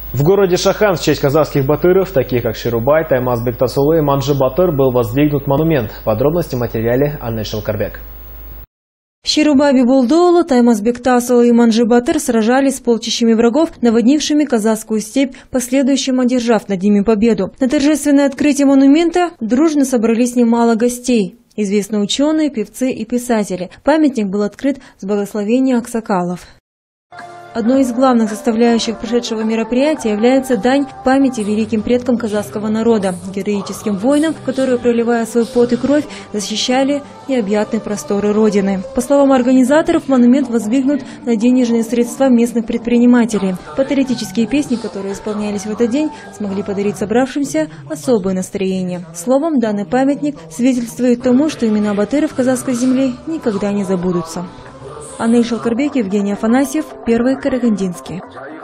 В городе Шахан в честь казахских батыров, таких как Ширубай, Таймаз Бектасулы и Манжы Батыр, был воздвигнут монумент. Подробности в материале Анны Шалкарбек. Ширубай Бибулдоулу, Таймаз Бектасулы и Манжы Батыр сражались с полчищами врагов, наводнившими казахскую степь, последующим одержав над ними победу. На торжественное открытие монумента дружно собрались немало гостей. Известные ученые, певцы и писатели. Памятник был открыт с благословения аксакалов. Одной из главных составляющих прошедшего мероприятия является дань памяти великим предкам казахского народа, героическим воинам, которые, проливая свой пот и кровь, защищали необъятные просторы Родины. По словам организаторов, монумент воздвигнут на денежные средства местных предпринимателей. Патриотические песни, которые исполнялись в этот день, смогли подарить собравшимся особое настроение. Словом, данный памятник свидетельствует тому, что имена батыров казахской земли никогда не забудутся. Анна Шалкарбек, Евгений Афанасьев, Первый Карагандинский.